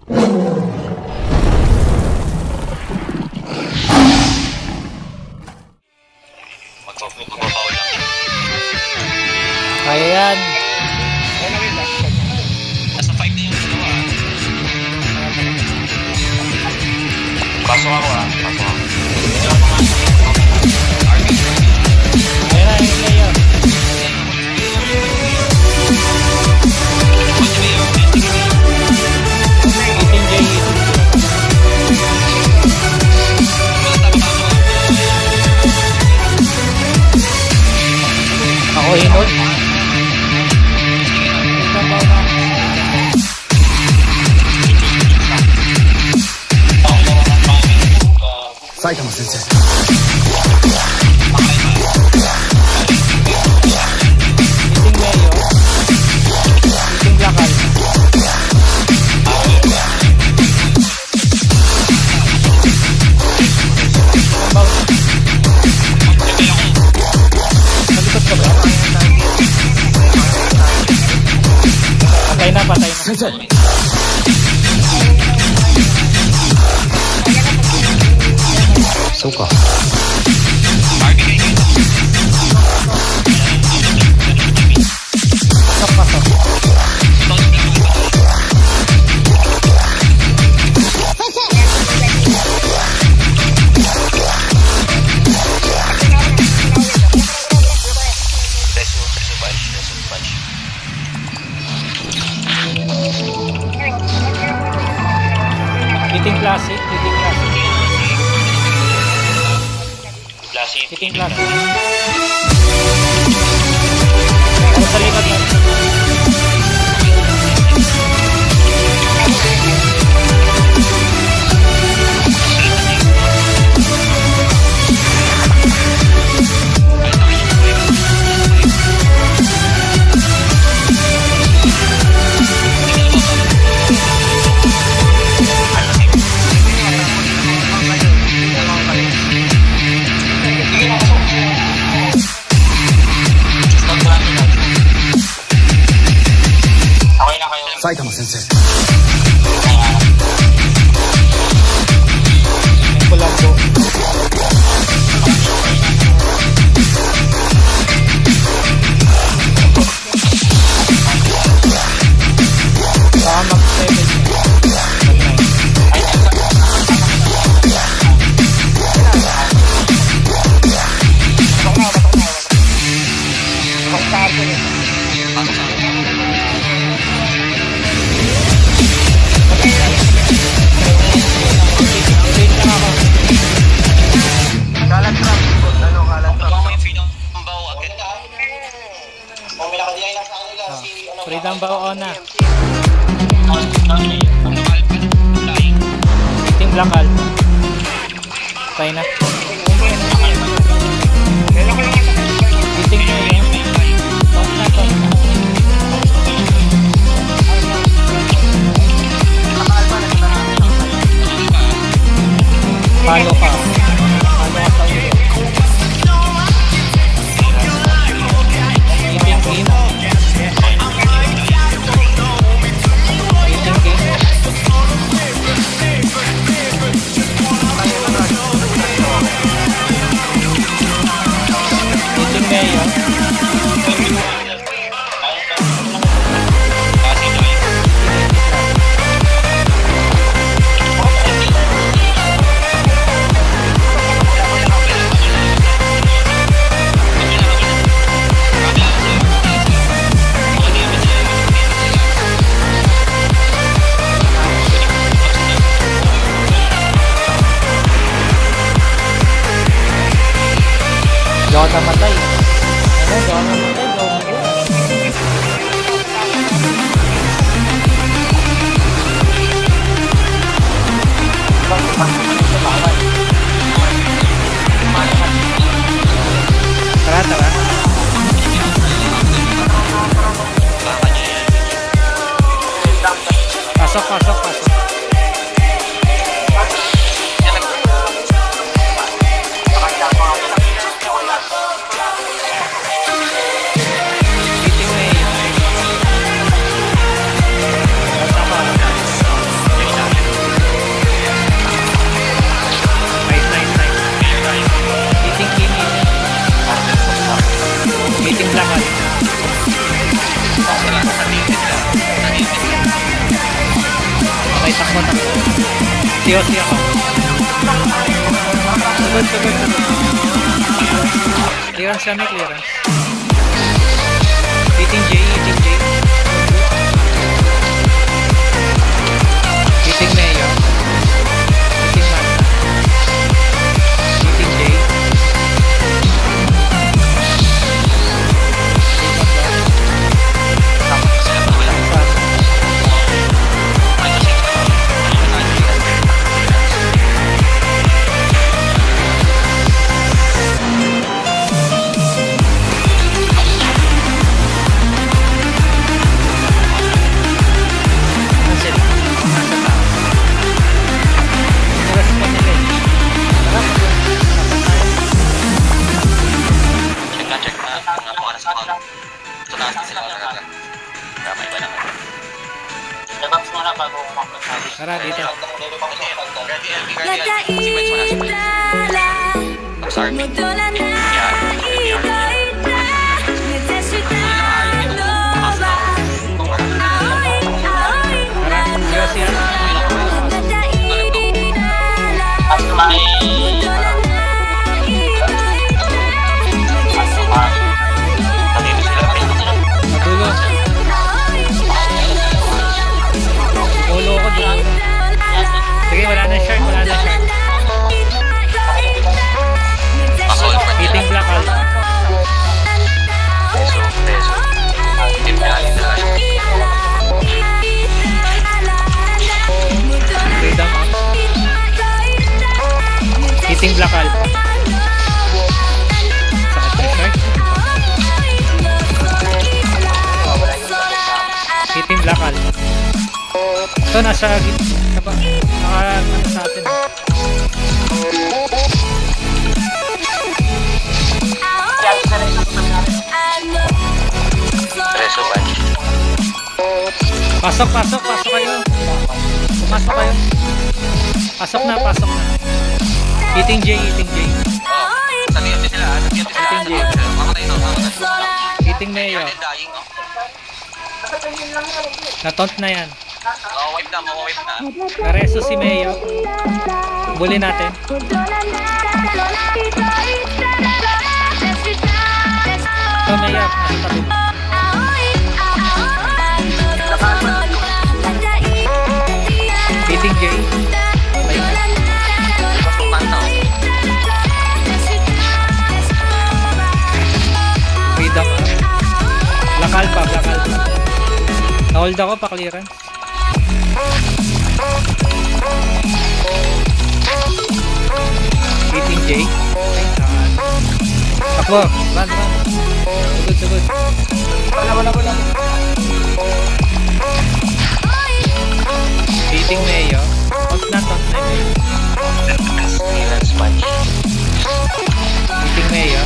Magbabaw lang. Kaya yan. Nasa 5 na yung dalawa. Pasok ako ha. Pasok ako. Ayan na yung layer. Ako hinod. Saitama sensei. Meeting mayor. Meeting lakal. Nalikot ka ba? Patay na, patay na. Sensei. Suka. Pasok, pasok. Meeting classic, meeting classic. Meeting classic. Ano sa likod yan? Saitama sensei. Kulambo. Baka mag-7 Freedom bao na. Meeting lakal. Patay na. Meeting na yun. Top na, top na. Palo ka. Palo ka sa ulo. Meeting game. Jangan namatay. Ano, jangan namatay. Tara, tara. Pasok, pasok, pasok. OC ako. Sugod. Clearance kami, clearance. Eating J. Eating Mayo. Eating Manta. Eating J. Tapos sila pa wala. May kasi check na kung ano sa count. Sa taas na sila talaga. Tama iba naman. Revaps muna bago mag-sabi. Tara, dito. Ready. Sequence mo na. I'm sorry. Madulo. Ulo ko dito. Sige, wala na shark. Eating black alpha. Peso. Tip galing na lang. Freedom up. Eating black alpha. Sakit na shark. Eating black alpha. Ito nasa gitna ba? Naka sa atin. Preso bunch. Pasok kayo. Pumasok kayo. Pasok na. Eating J. Sa TNT sila. Mamatay no. Eating Mayo. Dying, no? Na-taunt na yan. Wipe na. Nareso si Mayo. Bully natin. Ito Mayo. Nakitabi mo. Eating J. Freedom up. Black alpha. Na-hold ako pa clearance. Eating J. Takbo. Run. Sugod. Wala. Eating Mayo. Taunt na Mayo. Clearance bunch. Eating Mayo.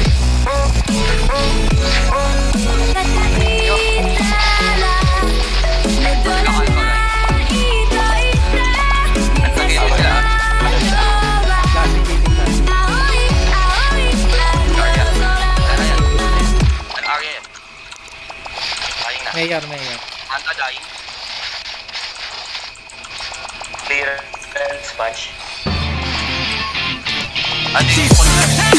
Mayor. Anta dying. Clearance bunch. Andi,